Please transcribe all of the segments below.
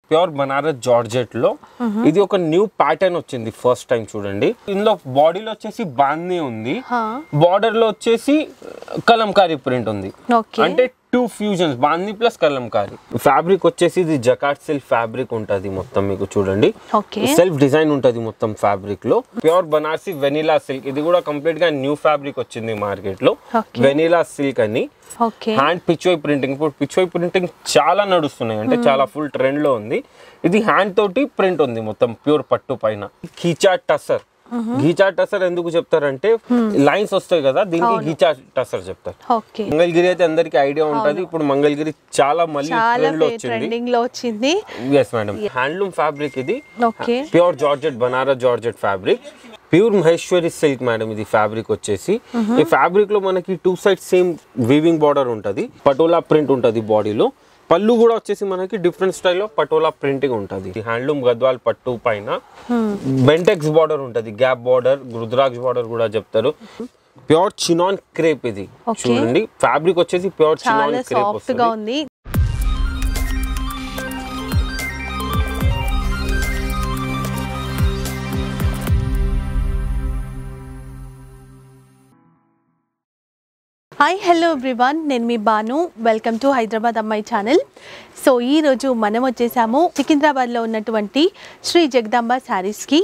Pure Banaras georgette లో ఇది ఒక న్యూ ప్యాటర్న్ వచ్చింది ఫస్ట్ టైం చూడండి. ఇందులో బాడీలో వచ్చేసి బాందీ ఉంది, బార్డర్ లో వచ్చేసి కలంకారీ ప్రింట్ ఉంది. అంటే టూ ఫ్యూజన్స్, బాందీ ప్లస్ కలంకారీ. ఫ్యాబ్రిక్ వచ్చేసి ఇది జకార్డ్ సిల్క్ ఫ్యాబ్రిక్ ఉంటది మొత్తం. మీకు చూడండి సెల్ఫ్ డిజైన్ ఉంటది మొత్తం ఫ్యాబ్రిక్ లో. ప్యూర్ బనారసి వెనిలా సిల్క్, ఇది కూడా కంప్లీట్ గా న్యూ ఫ్యాబ్రిక్ వచ్చింది మార్కెట్ లో, వెనిలా సిల్క్ అని. హ్యాండ్ పిచ్వై ప్రింటింగ్, ఇప్పుడు పిచ్వై ప్రింటింగ్ చాలా నడుస్తున్నాయి, అంటే చాలా ఫుల్ ట్రెండ్ లో ఉంది. ఇది హ్యాండ్ తోటి ప్రింట్ ఉంది మొత్తం ప్యూర్ పట్టు పైన. గీచా టసర్, గీచా టసర్ ఎందుకు చెప్తారంటే లైన్స్ వస్తాయి కదా, దీనికి గీచా టసర్ చెప్తారు. మంగళగిరి అయితే అందరికి ఐడియా ఉంటది, ఇప్పుడు మంగళగిరి చాలా మళ్ళీ ట్రెండింగ్ లో వచ్చింది. ఎస్ మేడం, హ్యాండ్లూమ్ ఫ్యాబ్రిక్ ఇది, pure georgette Banaras georgette fabric, pure Maheshwari silk madam. ఇది ఫ్యాబ్రిక్ వచ్చేసి ఈ ఫ్యాబ్రిక్ లో మనకి two side same weaving border ఉంటది, పటోలా ప్రింట్ ఉంటది బాడీలో. పళ్ళు కూడా వచ్చేసి మనకి డిఫరెంట్ స్టైల్లో పటోలా ప్రింటింగ్ ఉంటుంది. హ్యాండ్లూమ్ గద్వాల్ పట్టు పైన బెంటెక్స్ బార్డర్ ఉంటుంది, గ్యాప్ బార్డర్, రుద్రాక్ష బార్డర్ కూడా చెప్తారు. ప్యూర్ చినాన్ క్రేప్ ఇది చూడండి, ఫ్యాబ్రిక్ వచ్చేసి ప్యూర్ చినాన్ క్రేప్ వస్తుంది. హాయ్ హలో ఎవ్రీవన్, నేను మీ బాను. వెల్కమ్ టు హైదరాబాద్ అమ్మాయి ఛానల్. సో ఈరోజు మనం వచ్చేసాము సికింద్రాబాద్లో ఉన్నటువంటి శ్రీ జగదాంబ శారీస్కి.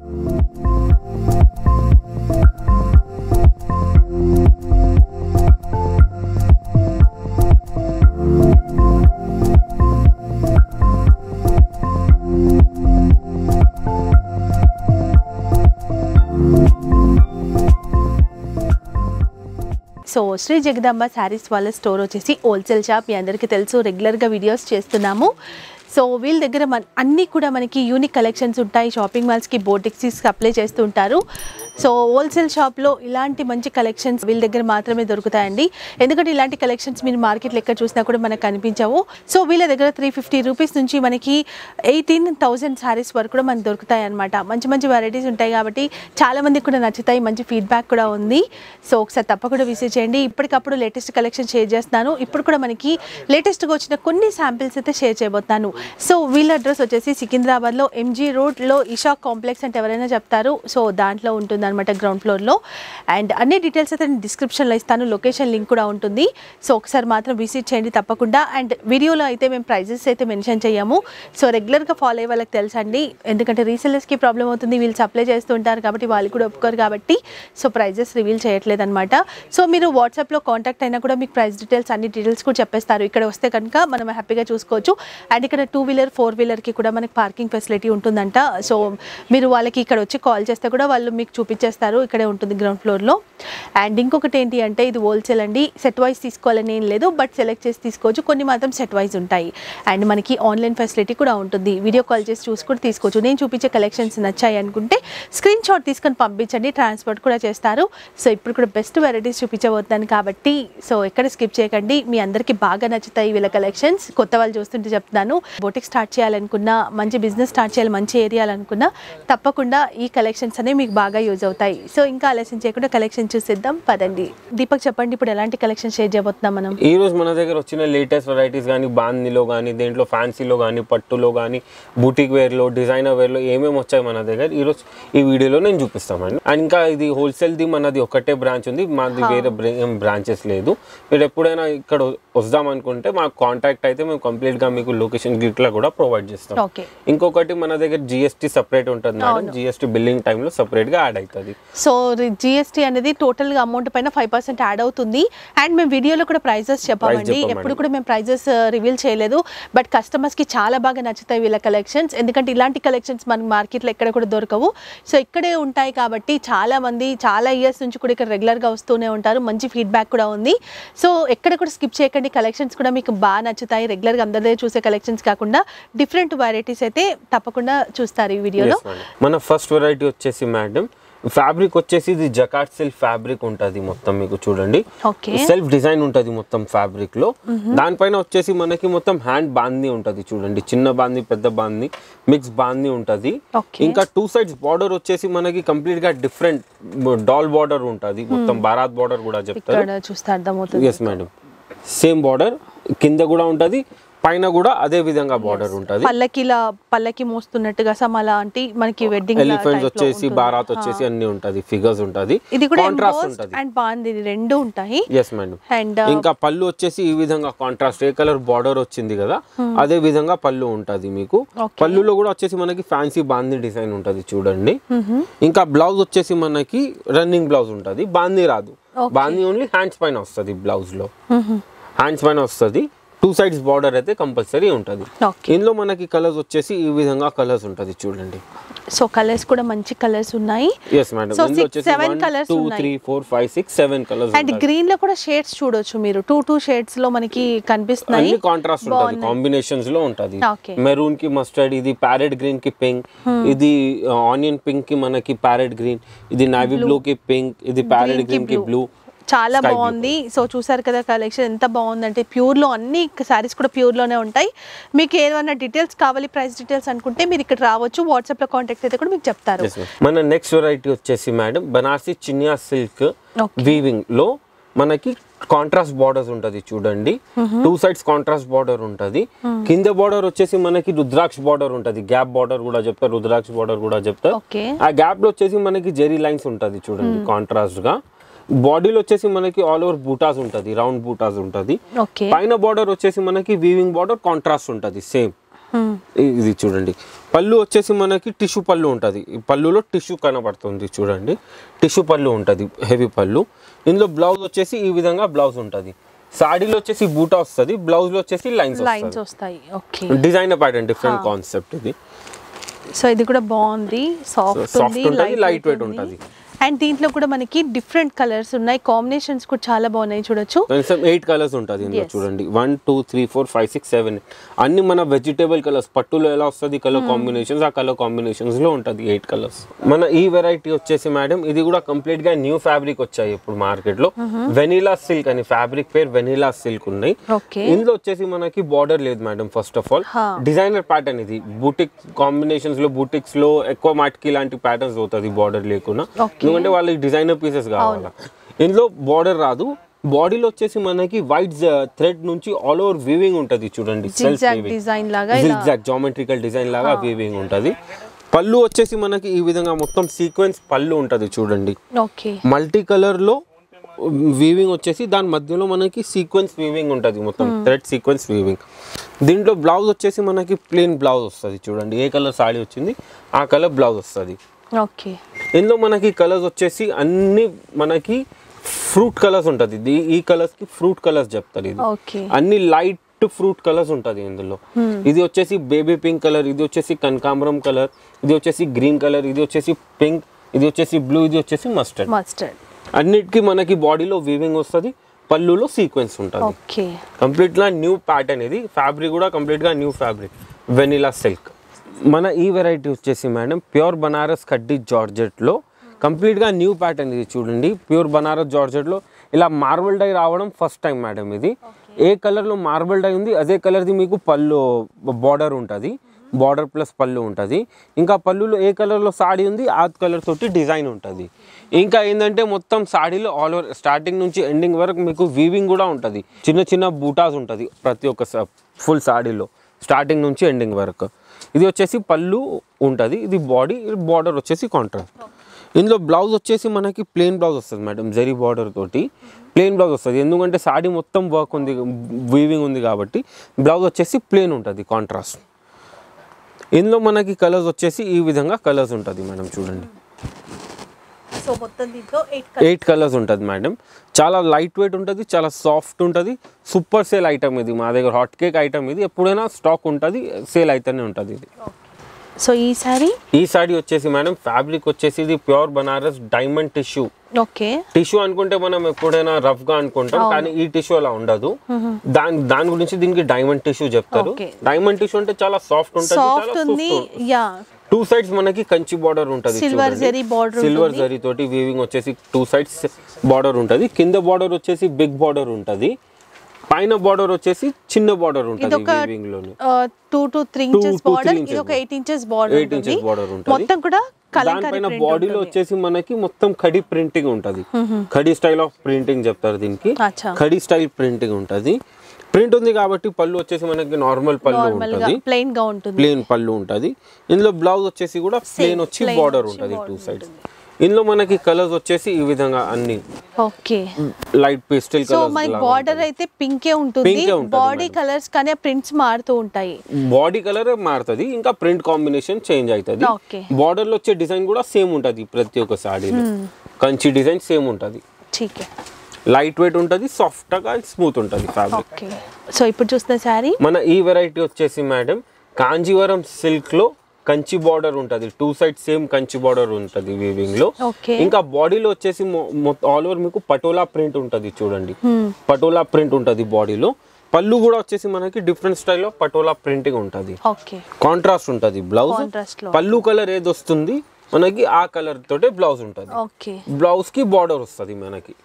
సో శ్రీ జగదాంబ శారీస్ వాళ్ళ స్టోర్ వచ్చేసి హోల్సేల్ షాప్, మీ అందరికీ తెలుసు, రెగ్యులర్గా వీడియోస్ చేస్తున్నాము. సో వీళ్ళ దగ్గర అన్నీ కూడా మనకి యూనిక్ కలెక్షన్స్ ఉంటాయి. షాపింగ్ మాల్స్కి, బోటిక్స్కి అప్లై చేస్తూ ఉంటారు. సో హోల్సేల్ షాప్లో ఇలాంటి మంచి కలెక్షన్స్ వీళ్ళ దగ్గర మాత్రమే దొరుకుతాయండి. ఎందుకంటే ఇలాంటి కలెక్షన్స్ మీరు మార్కెట్లో ఎక్కడ చూసినా కూడా మనకు కనిపించవు. సో వీళ్ళ దగ్గర 350 రూపీస్ నుంచి మనకి 18,000 శారీస్ వరకు కూడా మనకు దొరుకుతాయి అనమాట. మంచి మంచి వెరైటీస్ ఉంటాయి కాబట్టి చాలామందికి కూడా నచ్చుతాయి, మంచి ఫీడ్బ్యాక్ కూడా ఉంది. సో ఒకసారి తప్పకుండా విజిట్ చేయండి. ఇప్పటికప్పుడు లేటెస్ట్ కలెక్షన్ షేర్ చేస్తున్నాను. ఇప్పుడు కూడా మనకి లేటెస్ట్గా వచ్చిన కొన్ని శాంపిల్స్ అయితే షేర్ చేయబోతున్నాను. సో వీళ్ళ అడ్రస్ వచ్చేసి సికింద్రాబాద్లో ఎంజీ రోడ్లో ఇషా కాంప్లెక్స్ అంటే ఎవరైనా చెప్తారు. సో దాంట్లో ఉంటుంది అనమాట, గ్రౌండ్ ఫ్లోర్లో. అండ్ అన్ని డీటెయిల్స్ అయితే నేను డిస్క్రిప్షన్లో ఇస్తాను, లొకేషన్ లింక్ కూడా ఉంటుంది. సో ఒకసారి మాత్రం విజిట్ చేయండి తప్పకుండా. అండ్ వీడియోలో అయితే మేము ప్రైజెస్ అయితే మెన్షన్ చేయము. సో రెగ్యులర్గా ఫాలో అయ్యే వాళ్ళకి తెలుసండి, ఎందుకంటే రీసెల్లర్స్కి ప్రాబ్లం అవుతుంది, వీళ్ళు సప్లై చేస్తూ ఉంటారు కాబట్టి వాళ్ళు కూడా ఒప్పుకోరు కాబట్టి సో ప్రైజెస్ రివీల్ చేయట్లేదు అనమాట. సో మీరు వాట్సాప్లో కాంటాక్ట్ అయినా కూడా మీకు ప్రైస్ డీటెయిల్స్, అన్ని డీటెయిల్స్ కూడా చెప్పేస్తారు. ఇక్కడ వస్తే కనుక మనం హ్యాపీగా చూసుకోవచ్చు. అండ్ ఇక్కడ 2-వీలర్ 4-వీలర్కి కూడా మనకి పార్కింగ్ ఫెసిలిటీ ఉంటుందంట. సో మీరు వాళ్ళకి ఇక్కడ వచ్చి కాల్ చేస్తే కూడా వాళ్ళు మీకు చూపించేస్తారు, ఇక్కడే ఉంటుంది గ్రౌండ్ ఫ్లోర్లో. అండ్ ఇంకొకటి ఏంటి అంటే ఇది హోల్సేల్ అండి, సెట్ వైజ్ తీసుకోవాలని ఏం లేదు, బట్ సెలెక్ట్ చేసి తీసుకోవచ్చు. కొన్ని మాత్రం సెట్ వైజ్ ఉంటాయి. అండ్ మనకి ఆన్లైన్ ఫెసిలిటీ కూడా ఉంటుంది, వీడియో కాల్ చేసి చూసి కూడా తీసుకోవచ్చు. నేను చూపించే కలెక్షన్స్ నచ్చాయి అనుకుంటే స్క్రీన్ షాట్ తీసుకొని పంపించండి, ట్రాన్స్పోర్ట్ కూడా చేస్తారు. సో ఇప్పుడు కూడా బెస్ట్ వెరైటీస్ చూపించబోతున్నాను కాబట్టి సో ఎక్కడ స్కిప్ చేయకండి, మీ అందరికీ బాగా నచ్చుతాయి వీళ్ళ కలెక్షన్స్. కొత్త వాళ్ళు చూస్తుంటే చెప్తున్నాను, బోటిక్ స్టార్ట్ చేయాలనుకున్నా, మంచి బిజినెస్ స్టార్ట్ చేయాలి, మంచి ఏరియాలనుకున్నా తప్పకుండా ఈ కలెక్షన్స్ అనేవి మీకు బాగా యూజ్ అవుతాయి. సో ఇంకా ఆలస్యం చేయకుండా కలెక్షన్ చూసేద్దాం పదండి. దీపక్ చెప్పండి, ఇప్పుడు ఎలాంటి కలెక్షన్ షేర్ చేయబోతున్నాం మనం? ఈ రోజు మన దగ్గర వచ్చిన లేటెస్ట్ వెరైటీస్ కానీ బాందీలో కానీ, దేంట్లో ఫ్యాన్సీలో కానీ, పట్టులో కానీ, బూటిక్ వేర్లో, డిజైనర్ వేర్లో ఏమేమి వచ్చాయి మన దగ్గర ఈరోజు ఈ వీడియోలో నేను చూపిస్తామండి. అండ్ ఇంకా ఇది హోల్సేల్ది మనది ఒకటే బ్రాంచ్ ఉంది, మాది వేరే బ్రాంచెస్ లేదు. మీరు ఎప్పుడైనా ఇక్కడ వద్దాం అనుకుంటే మాకు కాంటాక్ట్ అయితే మేము కంప్లీట్గా మీకు లొకేషన్ గిట్లా కూడా ప్రొవైడ్ చేస్తాం. ఇంకొకటి మన దగ్గర జిఎస్టీ సపరేట్ ఉంటుంది మేడం, జిఎస్టీ బిల్లింగ్ టైంలో సపరేట్గా యాడ్ అవుతుంది. సో జిఎస్టీ అనేది టోటల్గా అమౌంట్ పైన 5% యాడ్ అవుతుంది. అండ్ మేము వీడియోలో కూడా ప్రైజెస్ చెప్పామండి, ఎప్పుడు కూడా మేము ప్రైజెస్ రివీల్ చేయలేదు. బట్ కస్టమర్స్కి చాలా బాగా నచ్చుతాయి వీళ్ళ కలెక్షన్స్, ఎందుకంటే ఇలాంటి కలెక్షన్స్ మనకి మార్కెట్లో ఎక్కడ కూడా దొరకవు. సో ఇక్కడే ఉంటాయి కాబట్టి చాలా మంది చాలా ఇయర్స్ నుంచి కూడా ఇక్కడ రెగ్యులర్గా వస్తూనే ఉంటారు, మంచి ఫీడ్బ్యాక్ కూడా ఉంది. సో ఎక్కడ కూడా స్కిప్ చేయకండి, కలెక్షన్స్ కూడా మీకు బాగా నచ్చుతాయి. రెగ్యులర్గా అందరి దగ్గర చూసే కలెక్షన్స్ కాకుండా డిఫరెంట్ వెరైటీస్ అయితే తప్పకుండా చూస్తారు ఈ వీడియోలో. మన ఫస్ట్ వెరైటీ వచ్చేసి మేడం ఫ్యాబ్రిక్ వచ్చేసి ఇది జకార్డ్ సిల్క్ ఫ్యాబ్రిక్ ఉంటుంది మొత్తం. మీకు చూడండి సెల్ఫ్ డిజైన్ ఉంటుంది మొత్తం ఫ్యాబ్రిక్ లో. దానిపైన వచ్చేసి మనకి మొత్తం హ్యాండ్ బాందీ ఉంటుంది చూడండి, చిన్న బాందీ, పెద్ద బాందీ, మిక్స్ బాందీ ఉంటుంది. ఇంకా 2 సైడ్స్ బార్డర్ వచ్చేసి మనకి కంప్లీట్ గా డిఫరెంట్ డాల్ బార్డర్ ఉంటుంది, మొత్తం బారాత్ బార్డర్ కూడా చెప్తారు. చూస్తే అర్థమవుతుంది. ఎస్ మేడం, సేమ్ బార్డర్ కింద కూడా ఉంటుంది, పైన కూడా అదే విధంగా బార్డర్ ఉంటది. పల్లకి మోస్తున్నట్టుగా అలాంటి మనకి వెడ్డింగ్ ఎలిఫెంట్స్ వచ్చేసి బారాత్ వచ్చేసి అన్ని ఉంటది, ఫిగర్స్ ఉంటది, ఇది కూడా కాంట్రాస్ట్ ఉంటది అండ్ బాంది రెండు ఉంటాయి. yes madam. అండ్ ఇంకా పళ్ళు వచ్చేసి ఈ విధంగా కాంట్రాస్ట్ ఏ కలర్ బార్డర్ వచ్చింది కదా అదే విధంగా పళ్ళు ఉంటది మీకు. పళ్ళులో కూడా వచ్చేసి మనకి ఫ్యాన్సీ బాందీ డిజైన్ ఉంటది చూడండి. ఇంకా బ్లౌజ్ వచ్చేసి మనకి రన్నింగ్ బ్లౌజ్ ఉంటది, బాందీ రాదు. బాందీ ఓన్లీ హ్యాండ్స్ పైన వస్తది, బ్లౌజ్ లో హ్యాండ్స్ పైన వస్తది. 2 sides బార్డర్ అయితే కంపల్సరీ ఉంటది. ఇందులో మనకి కలర్స్ వచ్చేసి ఈ విధంగా కలర్స్ ఉంటది చూడండి. సో కలర్స్ కూడా మంచి కలర్స్ ఉన్నాయి. yes madam. ఇందులో వచ్చేసి 7 కలర్స్ 2 3 4 5 6 7 కలర్స్ అండ్ గ్రీన్ లో కూడా షేడ్స్ చూడొచ్చు మీరు. 2 షేడ్స్ లో మనకి కనిపిస్తున్నాయి. అన్ని కాంట్రాస్ట్ ఉంటది, కాంబినేషన్స్ లో ఉంటది. మెరూన్ కి మస్టర్డ్, ఇది ప్యారెట్ గ్రీన్ కి పింక్, ఇది ఆనియన్ పింక్ కి మనకి ప్యారెట్ గ్రీన్, ఇది నావీ బ్లూ కి పింక్, ఇది ప్యారెట్ గ్రీన్ కి బ్లూ. చాలా బాగుంది. సో చూసారు కదా కలెక్షన్ ఎంత బాగుందంటే ప్యూర్ లో అన్ని సారీస్ కూడా ప్యూర్ లోనే ఉంటాయి. మీకు ఏమైనా డీటెయిల్స్ కావాలి, ప్రైస్ డీటెయిల్స్ అనుకుంటే మీరు ఇక్కడ రావచ్చు, వాట్సాప్ లో కాంటాక్ట్ అయితే కూడా మీకు చెప్తారు. మన నెక్స్ట్ వెరైటీ వచ్చేసి madam Banarasi chiniya silk weaving లో మనకి కాంట్రాస్ట్ బార్డర్స్ ఉంటది చూడండి. 2 sides కాంట్రాస్ట్ బార్డర్ ఉంటది. కింద బార్డర్ వచ్చేసి మనకి రుద్రాక్ష బార్డర్ ఉంటది, గ్యాప్ బార్డర్ కూడా చెప్తారు, రుద్రాక్ష బార్డర్ కూడా చెప్తారు. ఆ గ్యాప్ లో వచ్చేసి మనకి జెరీ లైన్స్ ఉంటది చూడండి కాంట్రాస్ట్ గా. బాడీలో వచ్చేసి మనకి ఆల్ ఓవర్ బూటాస్ ఉంటది, రౌండ్ బూటాస్ ఉంటది. పైన బార్డర్ వచ్చేసి మనకి వీవింగ్ బార్డర్ కాంట్రాస్ట్ ఉంటది సేమ్. ఇది చూడండి. పళ్ళు వచ్చేసి మనకి టిష్యూ పళ్ళు ఉంటది, పళ్ళులో టిష్యూ కనబడుతుంది చూడండి, టిష్యూ పళ్ళు ఉంటది, హెవీ పళ్ళు. ఇందులో బ్లౌజ్ వచ్చేసి ఈ విధంగా బ్లౌజ్ ఉంటది. సాడీలో వచ్చేసి బూటా వస్తుంది, బ్లౌజ్ లో వచ్చేసి లైన్స్ వస్తాయి. డిజైనర్ ప్యాటర్న్, డిఫరెంట్ కాన్సెప్ట్ ఇది. సో ఇది కూడా బాగుంది, సాఫ్ట్ ఉంది, లైట్ వెయిట్ ఉంటది. అండ్ దీంట్లో కూడా మనకి డిఫరెంట్ కలర్స్ ఉన్నాయి, కాంబినేషన్స్ కూడా చాలా బాగున్నాయి చూడొచ్చు. 8 కలర్స్ ఉంటుంది ఇందులో చూడండి. 1 2 3 4 5 6 7 అన్ని మన వెజిటేబుల్ కలర్స్. పట్టులో ఎలా వస్తుంది కలర్ కాంబినేషన్స్, ఆ కలర్ కాంబినేషన్స్ లో ఉంటుంది 8 కలర్స్. మన ఈ వెరైటీ వచ్చేసి మేడం ఇది కూడా కంప్లీట్ గా న్యూ ఫ్యాబ్రిక్ వచ్చాయి ఇప్పుడు మార్కెట్ లో. వెనిలా సిల్క్ అని ఫ్యాబ్రిక్ పేరు వెనిలా సిల్క్ ఉన్నాయి. ఇందులో వచ్చేసి మనకి బార్డర్ లేదు madam. First of all designer pattern ఇది. బూటిక్ కాంబినేషన్స్ లో, బూటిక్స్ లో ఎక్కువ మాటికి ఇలాంటి ప్యాటర్న్స్ అవుతుంది బార్డర్ లేకుండా, ఎందుకంటే వాళ్ళకి డిజైనర్ పీసెస్ కావాలా. ఇందులో బార్డర్ రాదు. బాడీలో వచ్చేసి మనకి వైట్ థ్రెడ్ నుంచి ఆల్ ఓవర్ వీవింగ్ ఉంటది చూడండి, జిగ్జాగ్ జామెట్రికల్ డిజైన్ లాగా వీవింగ్ ఉంటది. పళ్ళు వచ్చేసి మనకి ఈ విధంగా మొత్తం సీక్వెన్స్ పళ్ళు ఉంటది చూడండి. మల్టీ కలర్ లో వీవింగ్ వచ్చేసి దాని మధ్యలో మనకి సీక్వెన్స్ వీవింగ్ ఉంటది, మొత్తం థ్రెడ్ సీక్వెన్స్ వీవింగ్. దీంట్లో బ్లౌజ్ వచ్చేసి మనకి ప్లెయిన్ బ్లౌజ్ వస్తుంది చూడండి. ఏ కలర్ సాడీ వచ్చింది ఆ కలర్ బ్లౌజ్ వస్తుంది. ఇందులో మనకి కలర్స్ వచ్చేసి అన్ని మనకి ఫ్రూట్ కలర్స్ ఉంటది. ఈ కలర్స్ కి ఫ్రూట్ కలర్స్ చెప్తారు. ఇది అన్ని లైట్ ఫ్రూట్ కలర్స్ ఉంటది ఇందులో. ఇది వచ్చేసి బేబీ పింక్ కలర్, ఇది వచ్చేసి కనకాంబరం కలర్, ఇది వచ్చేసి గ్రీన్ కలర్, ఇది వచ్చేసి పింక్, ఇది వచ్చేసి బ్లూ, ఇది వచ్చేసి మస్టర్డ్. అన్నిటికీ మనకి బాడీలో వీవింగ్ వస్తుంది, పళ్ళులో సీక్వెన్స్ ఉంటుంది. కంప్లీట్ గా న్యూ ప్యాటర్న్. ఇది ఫ్యాబ్రిక్ కూడా కంప్లీట్ గా న్యూ ఫ్యాబ్రిక్, వెనిలా సిల్క్. మన ఈ వెరైటీ వచ్చేసి మేడం ప్యూర్ బనారస్ కడ్డీ జార్జెట్ లో కంప్లీట్ గా న్యూ ప్యాటర్న్. ఇది చూడండి, ప్యూర్ బనారస్ జార్జెట్ లో ఇలా మార్బల్ డై రావడం ఫస్ట్ టైం మేడం. ఇది ఏ కలర్ లో మార్బల్ డై ఉంది అదే కలర్ ది మీకు పళ్ళు బార్డర్ ఉంటుంది, బార్డర్ ప్లస్ పళ్ళు ఉంటుంది. ఇంకా పళ్ళులో ఏ కలర్లో సాడీ ఉంది ఆ కలర్ తోటి డిజైన్ ఉంటుంది. ఇంకా ఏంటంటే మొత్తం సాడీలో ఆల్ ఓవర్ స్టార్టింగ్ నుంచి ఎండింగ్ వరకు మీకు వీవింగ్ కూడా ఉంటుంది, చిన్న చిన్న బూటాస్ ఉంటుంది ప్రతి ఒక్క ఫుల్ సాడీలో స్టార్టింగ్ నుంచి ఎండింగ్ వరకు. ఇది వచ్చేసి పళ్ళు ఉంటుంది, ఇది బాడీ, బార్డర్ వచ్చేసి కాంట్రాస్ట్. ఇందులో బ్లౌజ్ వచ్చేసి మనకి ప్లెయిన్ బ్లౌజ్ వస్తుంది మేడం, జరీ బార్డర్ తోటి ప్లెయిన్ బ్లౌజ్ వస్తుంది. ఎందుకంటే సాడీ మొత్తం వర్క్ ఉంది, వీవింగ్ ఉంది కాబట్టి బ్లౌజ్ వచ్చేసి ప్లెయిన్ ఉంటుంది కాంట్రాస్ట్. ఇందులో మనకి కలర్స్ వచ్చేసి ఈ విధంగా కలర్స్ ఉంటుంది మేడం చూడండి. 8 కలర్స్ ఉంటుంది మేడం. చాలా లైట్ వెయిట్ ఉంటుంది, చాలా సాఫ్ట్ ఉంటుంది. సూపర్ సేల్ ఐటమ్ ఇది, మా దగ్గర హాట్ కేక్ ఐటమ్ ఇది. ఎప్పుడైనా స్టాక్ ఉంటుంది, సేల్ అయితేనే ఉంటుంది ఇది. సో ఈ సారీ వచ్చేసి మేడం ఫ్యాబ్రిక్ వచ్చేసి ఇది pure Banaras diamond tissue. Tissue అనుకుంటే మనం ఎప్పుడైనా రఫ్ గా అనుకుంటాం, కానీ ఈ టిష్యూ అలా ఉండదు. దాని గురించి దీనికి డైమండ్ టిష్యూ చెప్తారు. డైమండ్ టిష్యూ అంటే చాలా సాఫ్ట్ ఉంటుంది. 2 sides మనకి కంచి బార్డర్ ఉంటుంది, సిల్వర్ జరీ తోటి వీవింగ్ వచ్చేసి 2 sides బార్డర్ ఉంటుంది. కింద బార్డర్ వచ్చేసి బిగ్ బార్డర్ ఉంటుంది, పైన బార్డర్ వచ్చేసి చిన్న బార్డర్ ఉంటుంది. వీవింగ్ లోనే 2 to 3 inches బార్డర్, ఇది ఒక 8 inches బార్డర్ ఉంటుంది. మొత్తం కూడా దానిపైన బాడీలో వచ్చేసి మనకి మొత్తం ఖడీ ప్రింటింగ్ ఉంటుంది. ఖడీ స్టైల్ ఆఫ్ ప్రింటింగ్ చెప్తారు దీనికి, ఖడీ స్టైల్ ప్రింటింగ్ ఉంటుంది. ప్రింట్ ఉంది కాబట్టి పళ్ళు వచ్చేసి మనకి నార్మల్ పళ్ళు ఉంటుంది, ప్లెయిన్ గా ఉంటుంది, ప్లెయిన్ పళ్ళు ఉంటుంది. ఇందులో బ్లౌజ్ వచ్చేసి కూడా ప్లెయిన్ వచ్చి బార్డర్ ఉంటుంది 2 sides. ఇందులో మనకి కలర్స్ వచ్చేసి ఈ విధంగా అన్ని okay light pastel so colours. మనకి బార్డర్ అయితే పింకే ఉంటుంది, బాడీ కలర్స్ కానీ ప్రింట్స్ మారుతూ ఉంటాయి. బాడీ కలర్ మారుతుంది, ఇంకా ప్రింట్ కాంబినేషన్ చేంజ్ అవుతుంది. బార్డర్ లో వచ్చే డిజైన్ కూడా సేమ్ ఉంటుంది ప్రతి ఒక్క సాడీలో, కంచి డిజైన్ సేమ్ ఉంటుంది. లైట్ వెయిట్ ఉంటుంది, సాఫ్ట్ గా స్మూత్ ఉంటుంది ఫ్యాబ్రిక్. సో ఇప్పుడు చూస్తున్న శారీ మన ఈ వెరైటీ వచ్చేసి మేడం కాంజీవరం సిల్క్ లో కంచి బార్డర్ ఉంటుంది, 2 sides సేమ్ కంచి బార్డర్ ఉంటుంది వీవింగ్ లో. ఇంకా బాడీలో వచ్చేసి ఆల్ ఓవర్ మీకు పటోలా ప్రింట్ ఉంటుంది చూడండి, పటోలా ప్రింట్ ఉంటుంది బాడీలో. పళ్ళు కూడా వచ్చేసి మనకి డిఫరెంట్ స్టైల్లో పటోలా ప్రింటింగ్ ఉంటుంది, కాంట్రాస్ట్ ఉంటుంది బ్లౌజ్. పళ్ళు కలర్ ఏది వస్తుంది మనకి ఆ కలర్ తోటే బ్లౌజ్ ఉంటుంది, బ్లౌజ్ కి బార్డర్ వస్తుంది మనకి.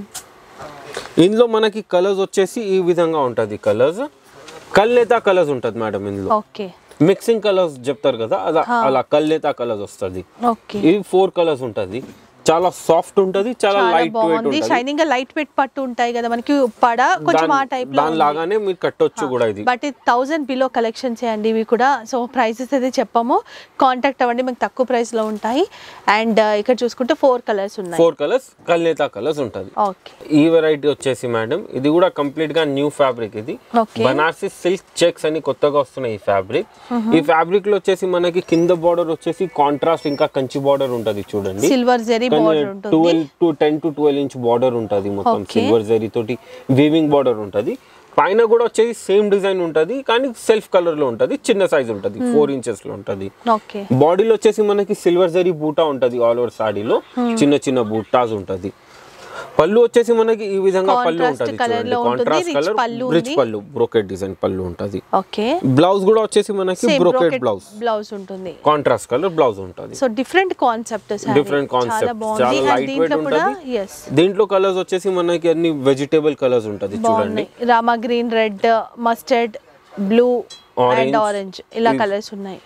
ఇందులో మనకి కలర్స్ వచ్చేసి ఈ విధంగా ఉంటుంది, కలర్స్ కల్లేతా కలర్స్ ఉంటుంది మేడం. ఇందులో మిక్సింగ్ కలర్స్ చెప్తారు కదా, అలా కల్లేతా కలర్స్ వస్తుంది. ఇవి 4 కలర్స్ ఉంటుంది, చాలా సాఫ్ట్ ఉంటది, చాలా లైట్ వెయిట్ ఉంటది. షైనింగ్ గా లైట్ వెయిట్ పట్టు ఉంటాయి కదా మనకి, పడ కొంచెం ఆ టైప్ లో దాని లాగానే మీరు కట్టొచ్చు కూడా. ఇది బట్ 1000 బిలో కలెక్షన్స్ అండి ఇవి కూడా. సో ప్రైసెస్ అయితే చెప్పాము, కాంటాక్ట్ అవ్వండి, మీకు తక్కువ ప్రైస్ లో ఉంటాయి. అండ్ ఇక్కడ చూసుకుంటే 4 కలర్స్ ఉన్నాయి, 4 కలర్స్ కల్నేతా కలర్స్ ఉంటది. ఈ వెరైటీ వచ్చేసి మేడం ఇది కూడా కంప్లీట్ గా న్యూ ఫ్యాబ్రిక్. ఇది బనారసి సిల్క్ చెక్స్ అని కొత్తగా వస్తున్నాయి ఈ ఫ్యాబ్రిక్. ఈ ఫ్యాబ్రిక్ లో వచ్చేసి మనకి కింద బార్డర్ వచ్చేసి కాంట్రాస్ట్ ఇంకా కంచి బార్డర్ ఉంటది చూడండి, silver zari 10 to 12 inch border ఉంటది, మొత్తం సిల్వర్ జరీ తోటి వీవింగ్ బార్డర్ ఉంటది. పైన కూడా వచ్చేసి సేమ్ డిజైన్ ఉంటది కానీ సెల్ఫ్ కలర్ లో ఉంటది, చిన్న సైజ్ ఉంటది, 4 inches లో ఉంటది. బాడీలో వచ్చేసి మనకి సిల్వర్ జరీ బూటా ఉంటది, ఆల్ ఓవర్ సాడీలో చిన్న చిన్న బూటాస్ ఉంటది. పళ్ళు వచ్చేసి మనకి ఈ విధంగా పళ్ళు ఉంటది చూడండి, కాంట్రాస్ట్ కలర్ రిచ్ పళ్ళు, బ్రోకెట్ డిజైన్ పళ్ళు ఉంటది. బ్లౌజ్ కూడా వచ్చేసి మనకి బ్రోకెట్ బ్లౌజ్ ఉంటుంది, కాంట్రాస్ట్ కలర్ బ్లౌజ్ ఉంటది. సో డిఫరెంట్ కాన్సెప్ట్, చాలా లైట్ వెయిట్ ఉంటది. దీంట్లో కలర్స్ వచ్చేసి మనకి అన్ని వెజిటేబుల్ కలర్స్ ఉంటది చూడండి, Rama green, red, mustard, blue and orange, ఇలా కలర్స్ ఉన్నాయి.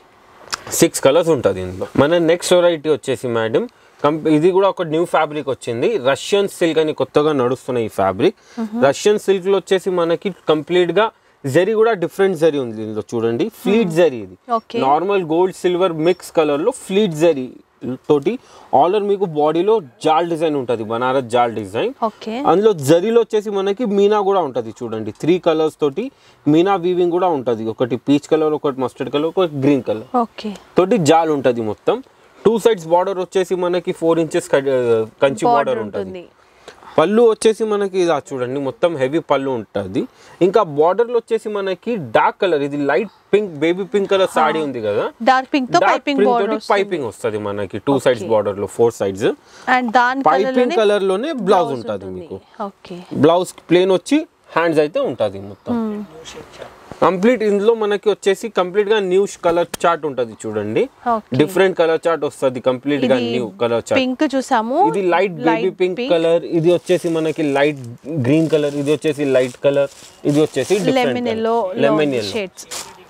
6 కలర్స్ ఉంటది ఇందులో. మన నెక్స్ట్ వెరైటీ వచ్చేసి మేడం ఇది కూడా ఒక న్యూ ఫ్యాబ్రిక్ వచ్చింది, రష్యన్ సిల్క్ అని కొత్తగా నడుస్తున్న ఈ ఫ్యాబ్రిక్. రష్యన్ సిల్క్ లో వచ్చేసి మనకి కంప్లీట్ గా జరీ కూడా డిఫరెంట్ జరీ ఉంది ఇందులో చూడండి, ఫ్లీట్ జరీ. ఇది normal gold silver mix colour లో ఫ్లీట్ జరీ తోటి ఆల్ ఓవర్ మీకు బాడీలో జాల్ డిజైన్ ఉంటది, బనారస్ జాల్ డిజైన్. అందులో జరీలో వచ్చేసి మనకి మీనా కూడా ఉంటది చూడండి, 3 కలర్స్ తోటి మీనా వీవింగ్ కూడా ఉంటది, ఒకటి పీచ్ కలర్, ఒకటి మస్టర్డ్ కలర్, ఒకటి గ్రీన్ కలర్ తోటి జాల్ ఉంటది మొత్తం. 2 sides బార్డర్ వచ్చేసి మనకి 4 inches కంచి బార్డర్ ఉంటుంది. పళ్ళు వచ్చేసి మనకి ఇలా చూడండి మొత్తం హెవీ పళ్ళు ఉంటుంది. ఇంకా బార్డర్ లో వచ్చేసి మనకి డార్క్ కలర్, ఇది light pink baby pink colour sari ఉంది కదా, డార్క్ పింక్ తో పైపింగ్ వస్తుంది మనకి 2 sides బార్డర్ లో 4 sides. అండ్ దాని పైపింగ్ కలర్ లోనే బ్లౌజ్ ఉంటుంది మీకు. బ్లౌజ్ ప్లేన్ వచ్చి హ్యాండ్స్ అయితే ఉంటుంది మొత్తం కంప్లీట్. ఇందులో మనకి వచ్చేసి కంప్లీట్ గా న్యూ కలర్ చార్ట్ ఉంటది చూడండి, డిఫరెంట్ కలర్ చార్ట్ వస్తుంది, కంప్లీట్ గా న్యూ కలర్ చార్ట్. పింక్ చూసాము, ఇది లైట్ బేబీ పింక్ కలర్, ఇది వచ్చేసి మనకి లైట్ గ్రీన్ కలర్, ఇది వచ్చేసి లైట్ కలర్, ఇది వచ్చేసి లెమన్ ఎల్లో షేడ్స్,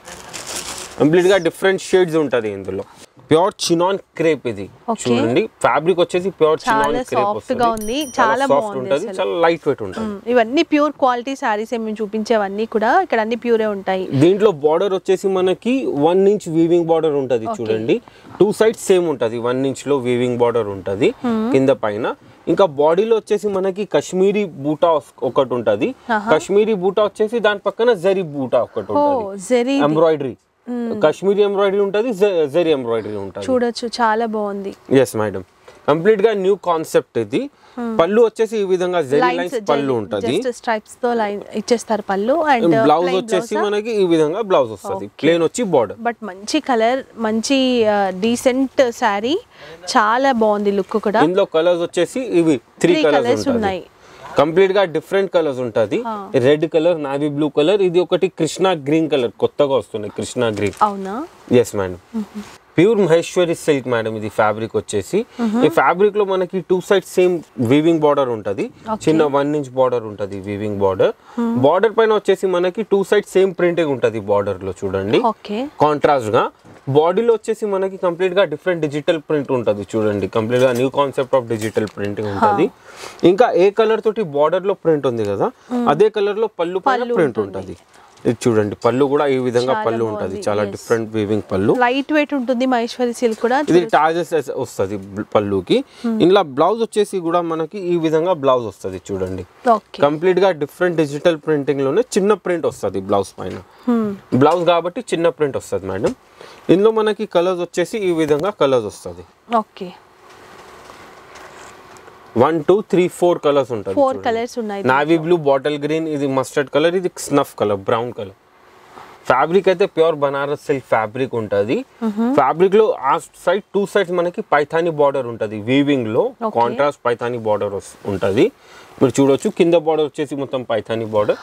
కంప్లీట్ గా డిఫరెంట్ షేడ్స్ ఉంటది ఇందులో. ప్యూర్ చినాన్ క్రేప్ ఇది చూడండి, ఫ్యాబ్రిక్ వచ్చేసి ప్యూర్ చినాన్ క్రేప్ వస్తుంది, చాలా బాగుంది, చాలా లైట్ వెయిట్ ఉంటుంది. ఇవన్నీ ప్యూర్ క్వాలిటీ సారీస్ మేము చూపించేవన్నీ కూడా ఇక్కడ అన్ని ప్యూరే ఉంటాయి. దీంట్లో బార్డర్ వచ్చేసి మనకి 1 inch వీవింగ్ బార్డర్ ఉంటది చూడండి, 2 sides సేమ్ ఉంటది, 1 inch లో వీవింగ్ బార్డర్ ఉంటది కింద పైన. ఇంకా బాడీలో వచ్చేసి మనకి కాశ్మీరీ బూటా ఒకటి ఉంటది, కాశ్మీరీ బూటా వచ్చేసి దాని పక్కన జరీ బూటా ఒకటి ఉంటది, ఎంబ్రాయిడరీ కాశ్మీరీ ఎంబ్రాయిడరీ ఉంటది, జరీ ఎంబ్రాయిడరీ ఉంటది, చూడొచ్చు చాలా బాగుంది. ఎస్ మేడం, కంప్లీట్ గా న్యూ కాన్సెప్ట్ ఇది. పళ్ళు వచ్చేసి ఈ విధంగా జరీ లైన్స్ పళ్ళు ఉంటది, స్ట్రైప్స్ తో లైన్ ఇచ్చేస్తారు పళ్ళు. అండ్ బ్లౌజ్ వచ్చేసి మనకి ఈ విధంగా బ్లౌజ్ వస్తది, ప్లేన్ వచ్చి బార్డర్. బట్ మంచి కలర్, మంచి డీసెంట్ సారీ, చాలా బాగుంది లుక్ కూడా. ఇందులో కలర్స్ వచ్చేసి ఇవి 3 కలర్స్ ఉన్నాయి, కంప్లీట్ గా డిఫరెంట్ కలర్స్ ఉంటది. Red colour, navy blue colour, ఇది ఒకటి కృష్ణ గ్రీన్ కలర్ కొత్తగా వస్తున్నాయి, కృష్ణ గ్రీన్. అవునా? Yes madam, pure Maheshwari silk madam ఇది ఫ్యాబ్రిక్ వచ్చేసి. ఈ ఫ్యాబ్రిక్ లో మనకి 2 sides సేమ్ వీవింగ్ బార్డర్ ఉంటది, చిన్న 1 inch బార్డర్ ఉంటది వీవింగ్ బార్డర్. బార్డర్ పైన వచ్చేసి మనకి 2 sides సేమ్ ప్రింటింగ్ ఉంటది బార్డర్ లో చూడండి, కాంట్రాస్ట్ గా. బాడీలో వచ్చేసి మనకి కంప్లీట్ గా డిఫరెంట్ డిజిటల్ ప్రింట్ ఉంటుంది చూడండి, కంప్లీట్ గా new concept of digital printing ఉంటుంది. ఇంకా ఏ కలర్ తోటి బార్డర్ లో ప్రింట్ ఉంది కదా అదే కలర్ లో పళ్ళు పైన ప్రింట్ ఉంటుంది. ఇది చూడండి పళ్ళు కూడా ఈ విధంగా పళ్ళు ఉంటుంది, చాలా డిఫరెంట్ వీవింగ్ పళ్ళు, లైట్ వెయిట్ ఉంటుంది. మహేశ్వరి సిల్క్ కూడా ఇది టాజెస్ వస్తుంది పళ్ళుకి. ఇందులో బ్లౌజ్ వచ్చేసి కూడా మనకి ఈ విధంగా బ్లౌజ్ వస్తుంది చూడండి, కంప్లీట్ గా డిఫరెంట్ డిజిటల్ ప్రింటింగ్ లోనే చిన్న ప్రింట్ వస్తుంది బ్లౌజ్ పైన. బ్లౌజ్ కాబట్టి చిన్న ప్రింట్ వస్తుంది మేడం. ఇందులో మనకి కలర్స్ వచ్చేసి ఈ విధంగా కలర్స్ వస్తుంది. ఓకే 1 2 3 4 కలర్స్ ఉంటాయి. 4 కలర్స్ ఉన్నాయి. నావీ బ్లూ, బాటిల్ గ్రీన్, ఇది మస్టర్డ్ కలర్, ఇది snuff colour, brown colour. Fabric అయితే ప్యూర్ బనారస్ సిల్క్ ఫ్యాబ్రిక్ ఉంటుంది. ఫ్యాబ్రిక్ లో ఆ సైడ్ 2 సైడ్స్ మనకి పైథానీ బార్డర్ ఉంటుంది, వీవింగ్ లో కాంట్రాస్ట్ పైథానీ బార్డర్ ఉంటుంది. మీరు చూడొచ్చు కింద బార్డర్ వచ్చేసి మొత్తం పైథానీ బార్డర్,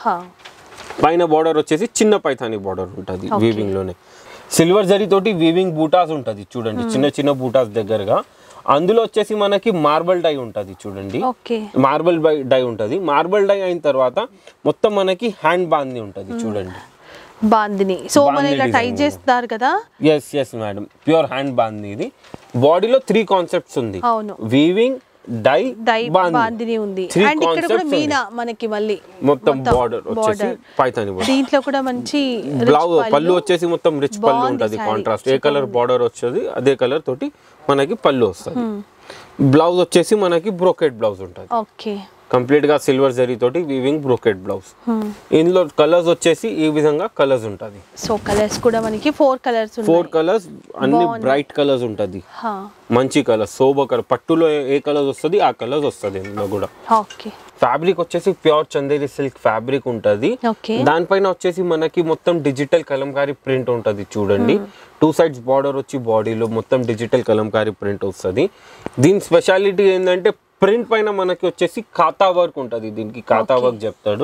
పైన బార్డర్ వచ్చేసి చిన్న పైథానీ బార్డర్ ఉంటుంది వీవింగ్ లోనే. సిల్వర్ జరీ తోటి వీవింగ్ బూటాస్ ఉంటుంది చూడండి, చిన్న చిన్న బూటాస్ దగ్గరగా. అందులో వచ్చేసి మనకి మార్బల్ డై ఉంటుంది చూడండి, మార్బల్ డై ఉంటుంది. మార్బల్ డై అయిన తర్వాత మొత్తం మనకి హ్యాండ్ బాంది ఉంటుంది చూడండి, బాందిని. సో మనం ఇలా టై చేస్తారు కదా. ఎస్ మేడం, ప్యూర్ హ్యాండ్ బాంది. ఇది బాడీలో 3 కాన్సెప్ట్స్ ఉంది, వీవింగ్, డై, బాందిని ఉంది. అండ్ ఇక్కడ కూడా మీనా మనకి మళ్ళీ మొత్తం బార్డర్ వచ్చేసి పైథానీ బార్డర్. దీంట్లో కూడా మంచి బ్లౌజ్ పళ్ళు వచ్చేసి మొత్తం రిచ్ పళ్ళు ఉంటుంది, కాంట్రాస్ట్ ఏ కలర్ బార్డర్ వచ్చేది అదే కలర్ తోటి మనకి పళ్ళు వస్తుంది. బ్లౌజ్ వచ్చేసి మనకి బ్రోకెట్ బ్లౌజ్ ఉంటుంది. ఓకే కంప్లీట్ గా సిల్వర్ జరీ తోటి వీవింగ్ బ్రోకెట్ బ్లౌజ్. ఇందులో కలర్స్ వచ్చేసి ఈ విధంగా కలర్స్ ఉంటుంది. సో కలర్స్ కూడా మనకి 4 కలర్స్ ఉన్నాయి. 4 కలర్స్ అన్ని బ్రైట్ కలర్స్ ఉంటుంది, మంచి కలర్, సోబర్ కలర్. పట్టులో ఏ కలర్స్ వస్తుంది ఆ కలర్స్ వస్తుంది ఇందులో కూడా. ఓకే ఫ్యాబ్రిక్ వచ్చేసి ప్యూర్ చందేరి సిల్క్ ఫ్యాబ్రిక్ ఉంటుంది. దానిపైన వచ్చేసి మనకి మొత్తం డిజిటల్ కలంకారీ ప్రింట్ ఉంటుంది చూడండి. 2 సైడ్స్ బార్డర్ వచ్చి బాడీలో మొత్తం డిజిటల్ కలంకారీ ప్రింట్ వస్తుంది. దీని స్పెషాలిటీ ఏంటంటే ప్రింట్ పైన మనకి వచ్చేసి ఖాతా వర్క్ ఉంటుంది, దీనికి ఖాతా వర్క్ చెప్తాడు.